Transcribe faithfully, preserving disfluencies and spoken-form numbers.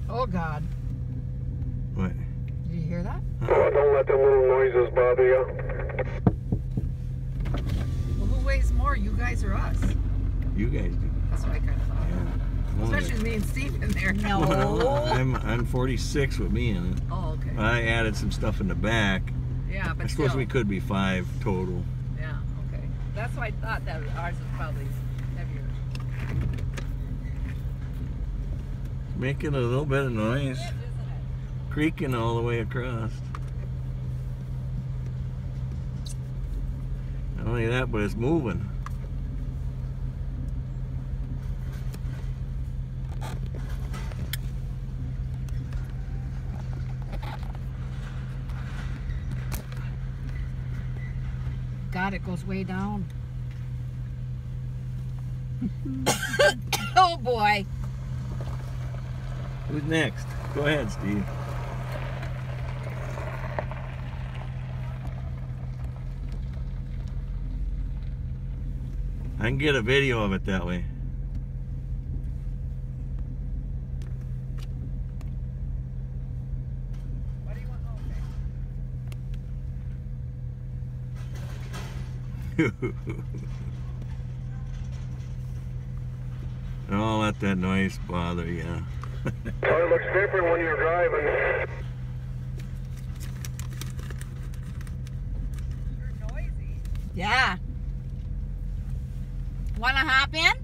Oh, God. What? Did you hear that? Oh, don't let them little noises bother you. Well, who weighs more, you guys or us? You guys do. That's what I kind of thought. Yeah. Especially with me and Steve in there. No. I'm I'm forty-six with me in it. Oh, okay. I added some stuff in the back. Yeah, but I suppose still. we could be five total. Yeah, okay. That's why I thought that ours was probably heavier. Making a little bit of noise. It is, isn't it? Creaking all the way across. Not only that, but it's moving. God, it goes way down. Oh boy. Who's next? Go ahead, Steve. I can get a video of it that way. What do you want? Don't let that noise bother you. Car looks different when you're driving. You're noisy. Yeah. Wanna hop in?